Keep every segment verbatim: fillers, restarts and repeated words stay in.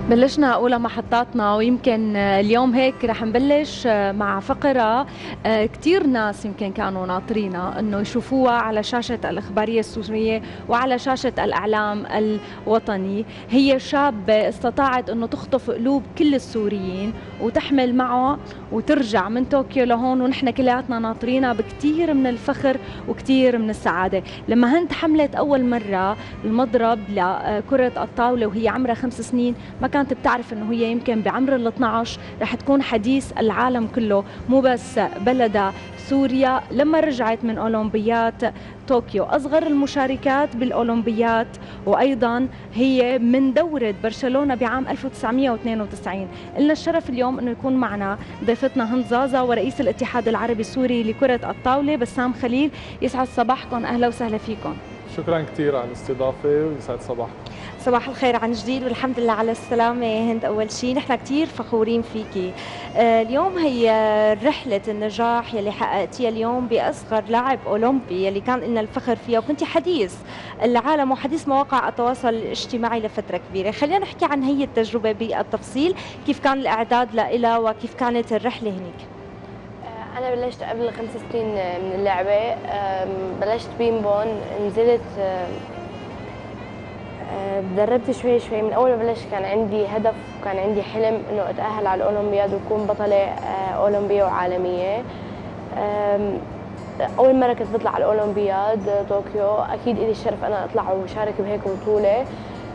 بلشنا أولى محطاتنا، ويمكن اليوم هيك رح نبلش مع فقرة كتير ناس يمكن كانوا ناطرينا أنه يشوفوها على شاشة الإخبارية السورية وعلى شاشة الإعلام الوطني. هي شابة استطاعت أنه تخطف قلوب كل السوريين وتحمل معه وترجع من طوكيو لهون، ونحن كلياتنا ناطرينا بكتير من الفخر وكتير من السعادة. لما هند حملت أول مرة المضرب لكرة الطاولة وهي عمرها خمس سنين، ما كانت بتعرف انه هي يمكن بعمر ال اثنعش رح تكون حديث العالم كله، مو بس بلدها سوريا. لما رجعت من اولمبيات طوكيو، اصغر المشاركات بالاولمبيات، وايضا هي من دوره برشلونه بعام ألف وتسعمئة واثنين وتسعين. لنا الشرف اليوم انه يكون معنا ضيفتنا هند زازا ورئيس الاتحاد العربي السوري لكره الطاوله بسام خليل. يسعد صباحكم، اهلا وسهلا فيكم. شكرا كثير على الاستضافه ويسعد صباحكم. صباح الخير عن جديد، والحمد لله على السلامة هند. أول شيء نحن كتير فخورين فيكي. آه اليوم هي رحلة النجاح يلي حققتيها اليوم بأصغر لاعب أولمبي يلي كان لنا الفخر فيها، وكنتي حديث العالم وحديث مواقع التواصل الاجتماعي لفترة كبيرة. خلينا نحكي عن هي التجربة بالتفصيل، كيف كان الإعداد لها وكيف كانت الرحلة هنيك. أنا بلشت قبل خمس سنين من اللعبة، بلشت بينبون، نزلت تدربت شوي شوي. من أول ما بلشت كان عندي هدف وكان عندي حلم إنه أتأهل على الأولمبياد وأكون بطلة أولمبية وعالمية. أول مرة كنت بطلع على الأولمبياد طوكيو، أكيد إلي الشرف أنا أطلع وشارك بهيك بطولة.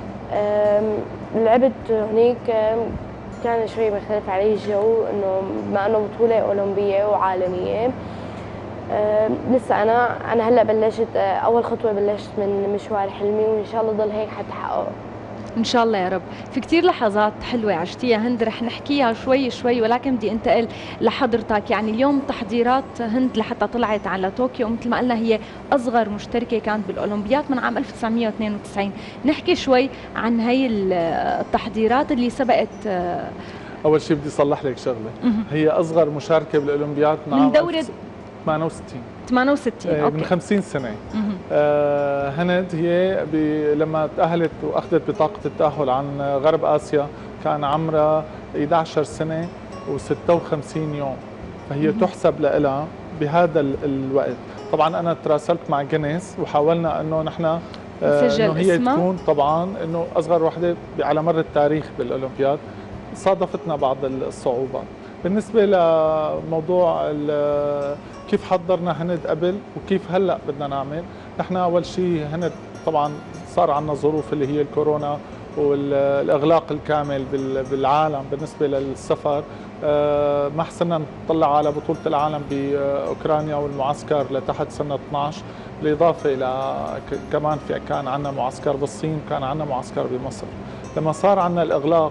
لعبت هنيك كان شوي مختلف علي الجو، إنه بما إنه بطولة أولمبية وعالمية. أه لسه انا انا هلا بلشت، أه اول خطوه بلشت من مشوار حلمي، وان شاء الله ضل هيك حتى احققه ان شاء الله يا رب. في كثير لحظات حلوه عشتيها هند، رح نحكيها شوي شوي، ولكن بدي انتقل لحضرتك. يعني اليوم تحضيرات هند لحتى طلعت على طوكيو، مثل ما قلنا هي اصغر مشتركه كانت بالاولمبيات من عام ألف وتسعمئة واثنين وتسعين. نحكي شوي عن هي التحضيرات اللي سبقت. اول شيء بدي اصلح لك شغله، هي اصغر مشاركه بالاولمبياد من, من دوره ثمانية وستين ثمانية وستين أوكي. من خمسين سنه. آه هند هي لما تاهلت واخذت بطاقه التاهل عن غرب اسيا كان عمرها إحدى عشرة سنه وستة وخمسين يوم، فهي مم. تحسب لها بهذا الوقت. طبعا انا تراسلت مع جينيس وحاولنا انه نحن آه انه هي اسمها؟ تكون طبعا انه اصغر وحده على مر التاريخ بالاولمبياد. صادفتنا بعض الصعوبات بالنسبه لموضوع كيف حضرنا هند قبل وكيف هلا بدنا نعمل. نحن اول شيء هند طبعا صار عندنا ظروف اللي هي الكورونا والاغلاق الكامل بالعالم بالنسبه للسفر، ما حصلنا نطلع على بطوله العالم باوكرانيا والمعسكر لتحت سنه اثنعش، بالاضافه الى كمان في كان عندنا معسكر بالصين، كان عندنا معسكر بمصر. لما صار عندنا الاغلاق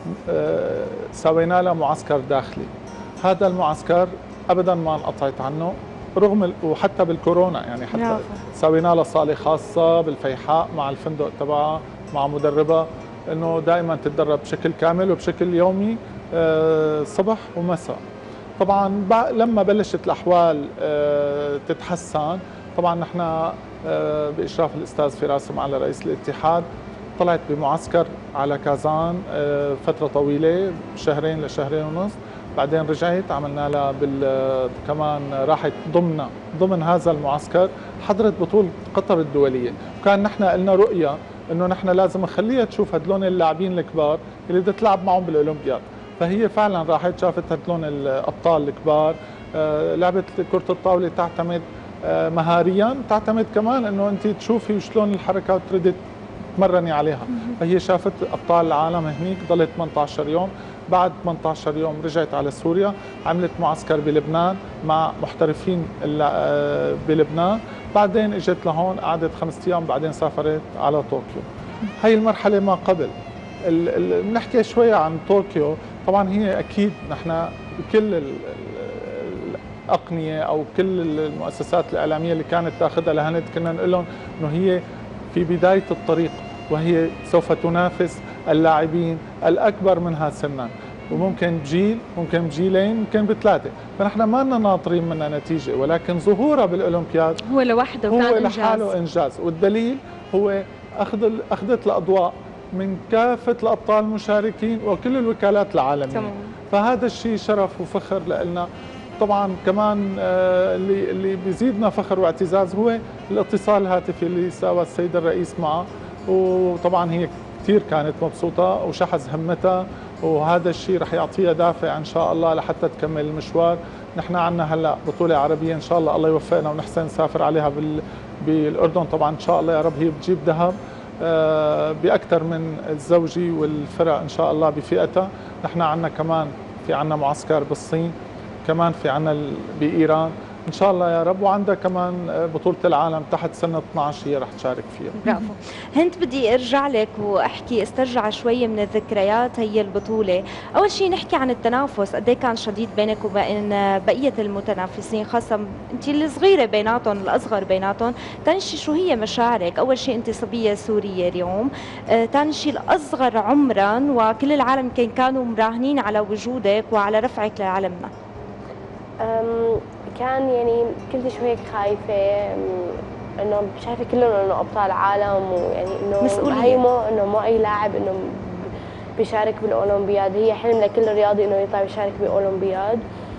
سوينا له معسكر داخلي. هذا المعسكر ابدا ما انقطعت عنه رغم وحتى بالكورونا، يعني حتى سوينا له صاله خاصه بالفيحاء مع الفندق تبعها مع مدربه، انه دائما تتدرب بشكل كامل وبشكل يومي صبح ومساء. طبعا لما بلشت الاحوال تتحسن، طبعا نحن باشراف الاستاذ فراس معالي رئيس الاتحاد طلعت بمعسكر على كازان فتره طويله، شهرين لشهرين ونص. بعدين رجعت عملنا لها بال كمان راحت ضمن ضمن هذا المعسكر حضرت بطوله قطر الدوليه، وكان نحن لنا رؤيه انه نحن لازم نخليها تشوف هدلون اللاعبين الكبار اللي بدها تلعب معهم بالاولمبياد. فهي فعلا راحت شافت هدلون الابطال الكبار. لعبه كره الطاوله تعتمد مهاريا، تعتمد كمان انه انت تشوفي شلون الحركات تريدي تمرني عليها. فهي شافت ابطال العالم هنيك، ضلت ثمانية عشر يوم. بعد ثمانية عشر يوم رجعت على سوريا، عملت معسكر بلبنان مع محترفين بلبنان. بعدين اجت لهون قعدت خمسة ايام، بعدين سافرت على طوكيو. هي المرحله ما قبل. بنحكي شويه عن طوكيو. طبعا هي اكيد نحن كل الاقنيه او كل المؤسسات الاعلاميه اللي كانت تاخذها لهند كنا نقول لهم انه هي في بداية الطريق، وهي سوف تنافس اللاعبين الأكبر منها سنا، وممكن بجيل، ممكن بجيلين، ممكن بثلاثة. فنحن ما لنا ناطرين منها نتيجة، ولكن ظهورها بالأولمبياد هو لوحده هو لحاله إنجاز. والدليل هو أخذ أخذت الأضواء من كافه الابطال المشاركين وكل الوكالات العالميه. تمام. فهذا الشيء شرف وفخر لنا. طبعا كمان اللي اللي بيزيدنا فخر واعتزاز هو الاتصال الهاتفي اللي ساوى السيد الرئيس معه، وطبعا هي كثير كانت مبسوطه وشحذ همتها، وهذا الشيء رح يعطيها دافع ان شاء الله لحتى تكمل المشوار. نحن عندنا هلا بطوله عربيه ان شاء الله الله يوفقنا ونحسن نسافر عليها بال بالاردن طبعا ان شاء الله يا رب، هي بتجيب ذهب باكثر من الزوجي والفرق ان شاء الله بفئتها. نحن عندنا كمان في عندنا معسكر بالصين، كمان في عندنا بايران ان شاء الله يا رب، وعندها كمان بطوله العالم تحت سن اثنعش هي رح تشارك فيها. برافو. هند بدي ارجع لك واحكي استرجع شوي من الذكريات هي البطوله. اول شيء نحكي عن التنافس، قد ايه كان شديد بينك وبين بقيه المتنافسين، خاصه انت الصغيره بيناتهم الاصغر بيناتهم. ثاني شيء شو هي مشاعرك؟ اول شيء انت صبيه سوريه اليوم، ثاني آه، شيء الاصغر عمرا وكل العالم كان كانوا مراهنين على وجودك وعلى رفعك لعلمنا. كان يعني كنت شوي خايفة انه شايفة كلهم انه ابطال عالم، ويعني انه هي مو انه مو اي لاعب انه بيشارك بالاولمبياد، هي حلم لكل رياضي انه يطلع يشارك بالاولمبياد.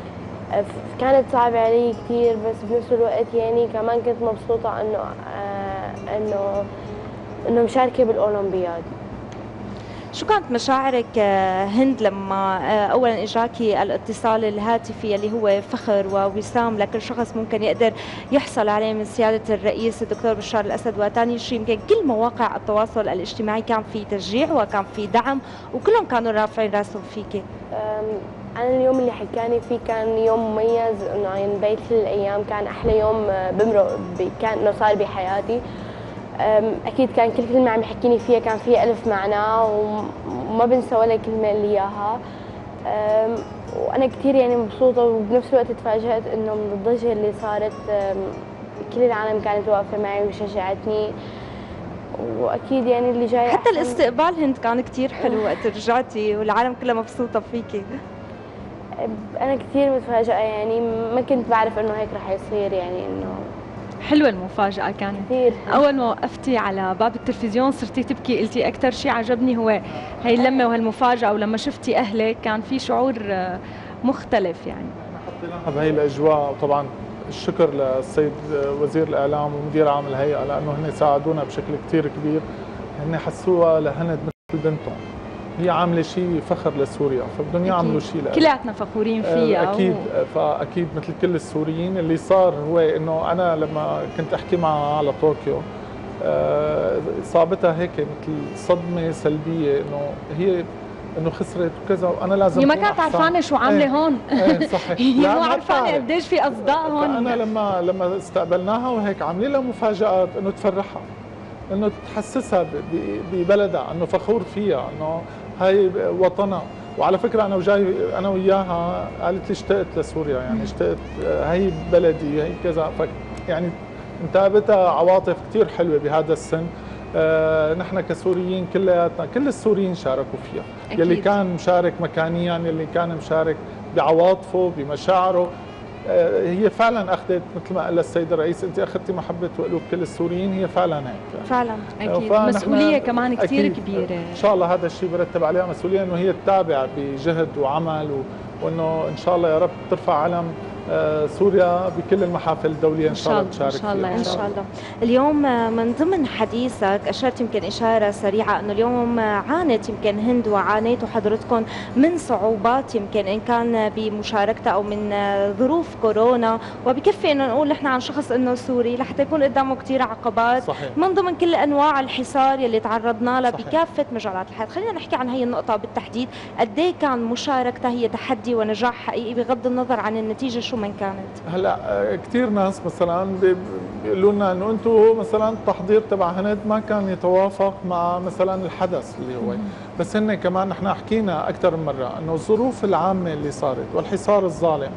كانت صعبة علي كثير، بس بنفس الوقت يعني كمان كنت مبسوطة انه آه انه انه مشاركة بالاولمبياد. شو كانت مشاعرك هند لما اولا اجاكي الاتصال الهاتفي اللي هو فخر ووسام لكل شخص ممكن يقدر يحصل عليه من سياده الرئيس الدكتور بشار الاسد، وثاني شيء يمكن كل مواقع التواصل الاجتماعي كان في تشجيع وكان في دعم وكلهم كانوا رافعين راسهم فيكي؟ انا اليوم اللي حكاني فيه كان يوم مميز، انه يعني بقيت كل الايام كان احلى يوم بمرق كان انه صار بحياتي. اكيد كان كل كلمه عم يحكيني فيها كان فيها الف معنى وما بنسى ولا كلمه اللي اياها. وانا كثير يعني مبسوطه، وبنفس الوقت تفاجات انه من الضجه اللي صارت كل العالم كانت واقفه معي وشجعتني، واكيد يعني اللي جاي حتى الاستقبال هند كان كثير حلو وقت رجعتي والعالم كلها مبسوطه فيكي. انا كثير متفاجئه، يعني ما كنت بعرف انه هيك رح يصير، يعني انه حلوة المفاجأة كانت كثير. أول ما وقفتي على باب التلفزيون صرتي تبكي، قلتي أكثر شيء عجبني هو هي اللمة وهالمفاجأة، ولما شفتي أهلك كان في شعور مختلف. يعني حطيناها بهي الأجواء، وطبعا الشكر للسيد وزير الإعلام ومدير عام الهيئة لأنه هن ساعدونا بشكل كثير كبير. هن حسوها لهند مثل بنتهم، هي عامله شيء فخر لسوريا، فبدهم يعملوا شيء لها. كلياتنا فخورين فيها. اكيد و... فاكيد مثل كل السوريين. اللي صار هو انه انا لما كنت احكي معها على طوكيو صابتها هيك مثل صدمه سلبيه، انه هي انه خسرت وكذا، وانا لازم هي ما كانت عرفانه شو عامله. ايه هون. ايه صحيح. هي مو عرفانه قديش في اصداء هون. انا لما لما استقبلناها وهيك عاملين لها مفاجات انه تفرحها، انه تحسسها ببلدها، انه فخور فيها، انه هاي وطنها. وعلى فكره انا وجاي انا وياها قالت لي اشتقت لسوريا، يعني اشتقت، هي بلدي، هي كذا. ف يعني انتابتها عواطف كثير حلوه بهذا السن. آه نحن كسوريين كلياتنا كل السوريين شاركوا فيها. أكيد. يلي كان مشارك مكانيا، يلي كان مشارك بعواطفه بمشاعره. هي فعلا اخذت مثل ما قال السيد الرئيس، انت اخذتي محبه وقلوب كل السوريين، هي فعلا هيك. فعلا اكيد مسؤوليه كمان كثير كبيره. ان شاء الله هذا الشيء برتب عليها مسؤوليه، انه هي تتابع بجهد وعمل، وانه ان شاء الله يا رب ترفع علم سوريا بكل المحافل الدوليه ان شاء الله تشارك ان شاء الله. فيها. ان شاء الله. اليوم من ضمن حديثك اشرت يمكن اشاره سريعه انه اليوم عانت يمكن هند وعانيتوا حضرتكم من صعوبات، يمكن ان كان بمشاركتها او من ظروف كورونا، وبكفي انه نقول نحن عن شخص انه سوري لحتى يكون قدامه كثير عقبات. صحيح. من ضمن كل انواع الحصار يلي تعرضنا لها بكافه مجالات الحياه. خلينا نحكي عن هي النقطه بالتحديد، قد ايه كان مشاركتها هي تحدي ونجاح حقيقي بغض النظر عن النتيجه شو من كانت؟ هلا كثير ناس مثلا بيقولوا لنا انه انتم مثلا التحضير تبع هند ما كان يتوافق مع مثلا الحدث اللي هو، بس هن كمان نحن حكينا اكثر من مره انه الظروف العامه اللي صارت والحصار الظالم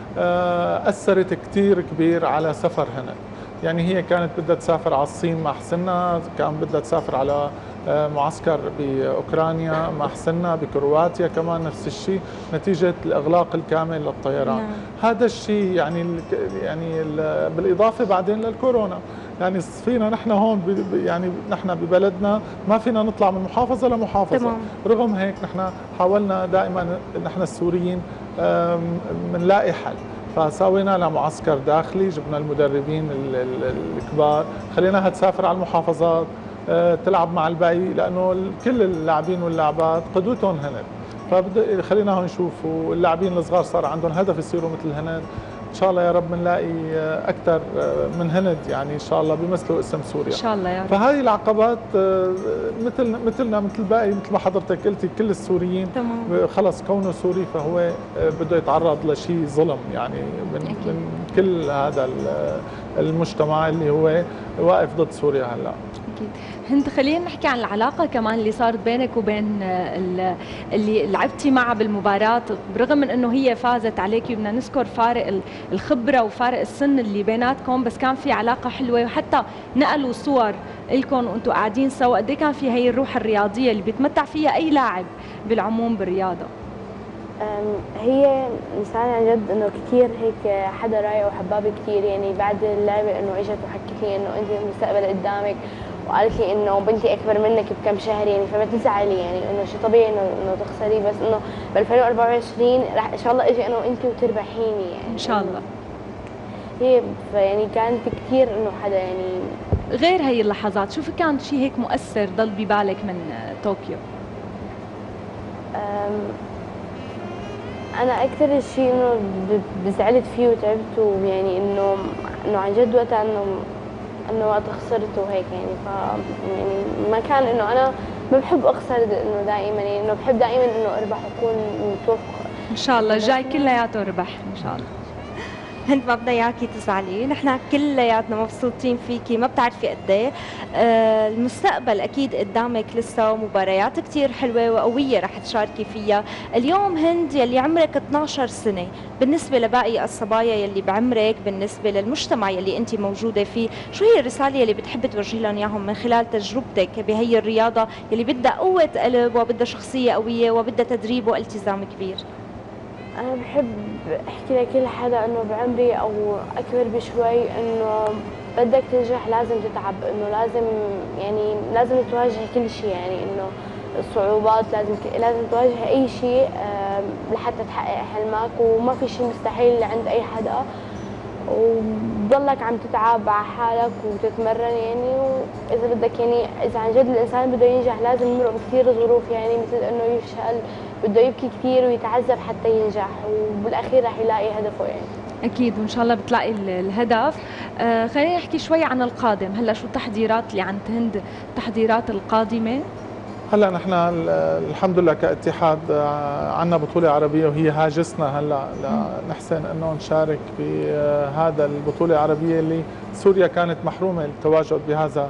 اثرت كثير كبير على سفر هند. يعني هي كانت بدها تسافر على الصين ما حسنا، كان بدها تسافر على معسكر باوكرانيا ما حسنا، بكرواتيا كمان نفس الشيء نتيجه الاغلاق الكامل للطيران. نعم. هذا الشيء يعني يعني بالاضافه بعدين للكورونا، يعني فينا نحن هون يعني نحن ببلدنا ما فينا نطلع من محافظه لمحافظه. تمام. رغم هيك نحن حاولنا دائما نحن السوريين بنلاقي حل، فسوينا لها معسكر داخلي، جبنا المدربين الكبار خليناها تسافر على المحافظات تلعب مع الباقي، لانه كل اللاعبين واللاعبات قدوتهم هند، فبدأ خليناهم يشوفوا اللاعبين الصغار صار عندهم هدف يصيروا مثل هند. ان شاء الله يا رب بنلاقي اكثر من هند يعني ان شاء الله بيمثلوا اسم سوريا ان شاء الله يا رب. فهذه العقبات مثل مثلنا مثل باقي مثل ما حضرتك قلتي كل السوريين تمام. خلص كونه سوري فهو بده يتعرض لشيء ظلم يعني من, من كل هذا المجتمع اللي هو واقف ضد سوريا هلا. أكيد. هند خلينا نحكي عن العلاقة كمان اللي صارت بينك وبين اللي لعبتي معها بالمباراة، برغم من انه هي فازت عليكي، بدنا نذكر فارق الخبرة وفارق السن اللي بيناتكم، بس كان في علاقة حلوة، وحتى نقلوا صور لكم وانتم قاعدين سوا. قد ايه كان في هي الروح الرياضية اللي بيتمتع فيها اي لاعب بالعموم بالرياضة؟ هي انسانه عن جد انه كثير هيك حدا رايق وحبابه كثير، يعني بعد اللعبه انه اجت وحكت لي انه انت المستقبل قدامك، وقالت لي انه بنتي اكبر منك بكم شهر، يعني فما تزعلي، يعني انه شيء طبيعي انه انه تخسري، بس انه ب ألفين وأربعة وعشرين رح ان شاء الله اجي انا وانت وتربحيني يعني ان شاء الله. هي يعني كانت كثير انه حدا يعني. غير هي اللحظات شو في كان شيء هيك مؤثر ضل ببالك من طوكيو؟ انا اكثر شيء انه زعلت فيه وتعبت، ويعني انه انه عن جد وقتها انه انه وقت خسرت وهيك يعني، ف يعني ما كان انه انا ما بحب اخسر انه دائما، يعني انه بحب دائما انه اربح واكون متوفقه. ان شاء الله الجاي كلياته ربح ان شاء الله. هند ما بدنا اياكي تزعلي، نحن كلياتنا مبسوطين فيكي، ما بتعرفي قد ايه. آه المستقبل اكيد قدامك لسه، ومباريات كثير حلوه وقويه رح تشاركي فيها. اليوم هند يلي عمرك اثنعش سنه، بالنسبه لباقي الصبايا يلي بعمرك، بالنسبه للمجتمع يلي انت موجوده فيه، شو هي الرساله يلي بتحبي توجهي لهم اياهم من خلال تجربتك بهي الرياضه يلي بدها قوه قلب وبدها شخصيه قويه وبدها تدريب والتزام كبير؟ أنا بحب أحكي لكل حدا إنه بعمري أو أكبر بشوي إنه بدك تنجح لازم تتعب، إنه لازم يعني لازم تواجه كل شيء، يعني إنه الصعوبات لازم لازم تواجه أي شيء لحتى تحقق حلمك، وما في شيء مستحيل عند أي حدا، وبضلك عم تتعب على حالك وتتمرن يعني. وإذا بدك يعني إذا عن جد الإنسان بده ينجح لازم يمرق بكثير ظروف، يعني مثل إنه يفشل، بده يبكي كثير ويتعذب حتى ينجح، وبالاخير رح يلاقي هدفه يعني. اكيد وان شاء الله بتلاقي الهدف. آه خلينا نحكي شوي عن القادم، هلا شو التحضيرات اللي عند هند، التحضيرات القادمه؟ هلا نحن الحمد لله كاتحاد عندنا بطوله عربيه وهي هاجسنا هلا لنحسن انه نشارك بهذا البطوله العربيه اللي سوريا كانت محرومه التواجد بهذا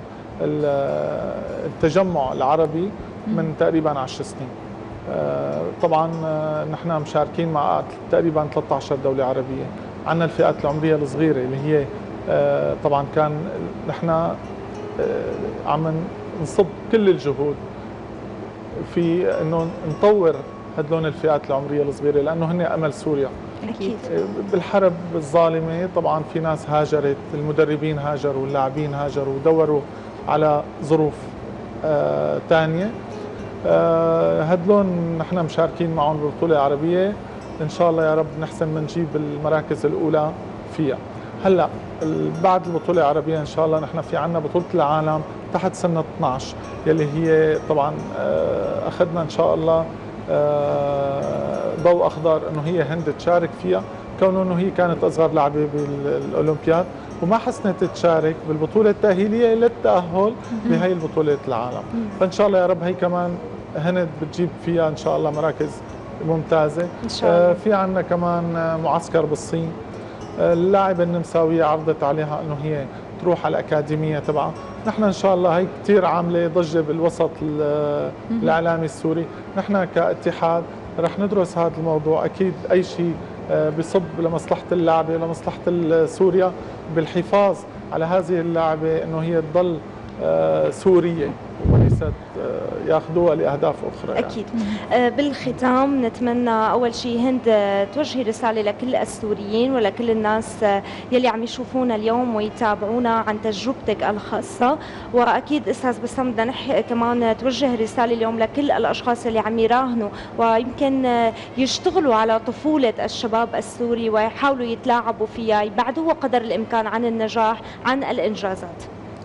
التجمع العربي من تقريبا عشر سنين. طبعا نحن مشاركين مع تقريبا ثلاثة عشر دولة عربية. عندنا الفئات العمرية الصغيرة اللي هي طبعا كان نحن عم نصب كل الجهود في انه نطور هدول الفئات العمرية الصغيرة، لانه هن امل سوريا. اكيد. بالحرب الظالمة طبعا في ناس هاجرت، المدربين هاجروا، واللاعبين هاجروا ودوروا على ظروف ثانية. آه هدلون نحن مشاركين معهم بالبطولة العربية، إن شاء الله يا رب نحسن منجيب المراكز الأولى فيها. هلا بعد البطولة العربية إن شاء الله نحن في عنا بطولة العالم تحت سن اثنعش يلي هي طبعا آه أخذنا إن شاء الله آه ضوء أخضر إنه هي هند تشارك فيها، كونه إنه هي كانت أصغر لاعبة بالأولمبياد وما حسنت تشارك بالبطولة التأهيلية للتأهل بهي البطولة العالم. فإن شاء الله يا رب هي كمان هند بتجيب فيها إن شاء الله مراكز ممتازة. إن شاء الله. آه في عنا كمان معسكر بالصين، آه اللاعبة النمساوية عرضت عليها إنه هي تروح على الأكاديمية تبعها. نحن إن شاء الله هي كثير عاملة ضجة بالوسط الإعلامي السوري. نحن كاتحاد رح ندرس هذا الموضوع، أكيد أي شيء بصب لمصلحة اللاعبة ولمصلحة سوريا بالحفاظ على هذه اللاعبة إنه هي تضل سورية وليس ليست ياخذوها لاهداف اخرى يعني. اكيد. آه بالختام نتمنى اول شيء هند توجهي رساله لكل السوريين ولكل الناس يلي عم يشوفونا اليوم ويتابعونا عن تجربتك الخاصه، واكيد استاذ بسام بدنا نحكي كمان توجه رساله اليوم لكل الاشخاص اللي عم يراهنوا ويمكن يشتغلوا على طفوله الشباب السوري ويحاولوا يتلاعبوا فيها، يبعدوها قدر الامكان عن النجاح عن الانجازات.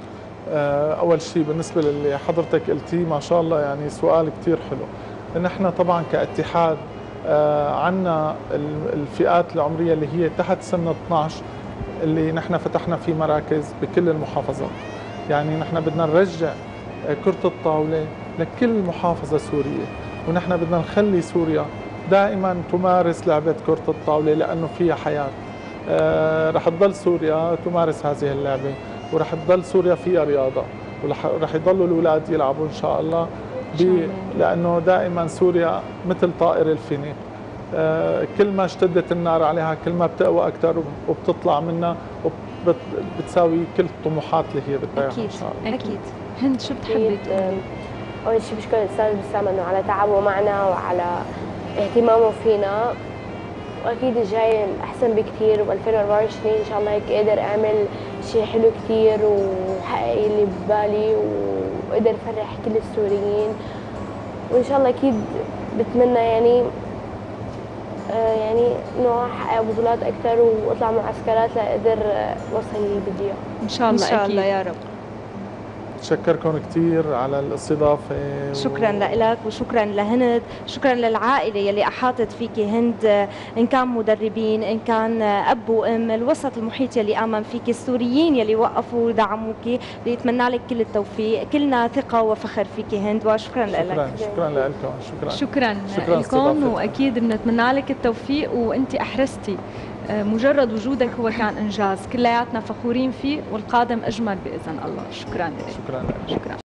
اول شيء بالنسبه للي حضرتك قلتيه ما شاء الله يعني سؤال كثير حلو. نحن طبعا كاتحاد عندنا الفئات العمريه اللي هي تحت سن اثنعش اللي نحن فتحنا في مراكز بكل المحافظات. يعني نحن بدنا نرجع كرة الطاولة لكل محافظة سورية، ونحن بدنا نخلي سوريا دائما تمارس لعبة كرة الطاولة لأنه فيها حياة. آه رح تضل سوريا تمارس هذه اللعبة، ورح تضل سوريا فيها رياضة، ورح يضلوا الأولاد يلعبوا إن شاء الله، لأنه دائما سوريا مثل طائر الفينيق. آه كل ما اشتدت النار عليها كل ما بتقوى أكثر وبتطلع منها وبتساوي كل الطموحات اللي هي بدها إياها إن شاء الله. أكيد. هند شو بتحبي تقولي؟ أول شيء بشكر الأستاذ بسام إنه على تعبه معنا وعلى اهتمامه فينا، واكيد الجاي احسن بكثير، و2024 ان شاء الله هيك قادر اعمل شيء حلو كثير وحقق اللي ببالي وقدر افرح كل السوريين، وان شاء الله اكيد بتمنى يعني آه يعني انه احقق بطولات اكثر واطلع معسكرات لاقدر اوصل اللي بدي اياه ان شاء الله. ان شاء أكيد. الله يا رب. بتشكركم كثير على الاستضافه. شكرا و... لك وشكرا لهند، شكرا للعائله يلي احاطت فيكي هند، ان كان مدربين ان كان اب وام، الوسط المحيط يلي امن فيكي، السوريين يلي وقفوا ودعموكي، بيتمنى لك كل التوفيق، كلنا ثقه وفخر فيكي هند، وشكرا لك. شكرا شكرا لكم. شكرا شكرا, شكرا لكم، واكيد بنتمنى لك التوفيق، وانت احرزتي مجرد وجودك هو كان انجاز، كلياتنا فخورين فيه والقادم اجمل باذن الله. شكرا لك. شكرا لك. شكرا.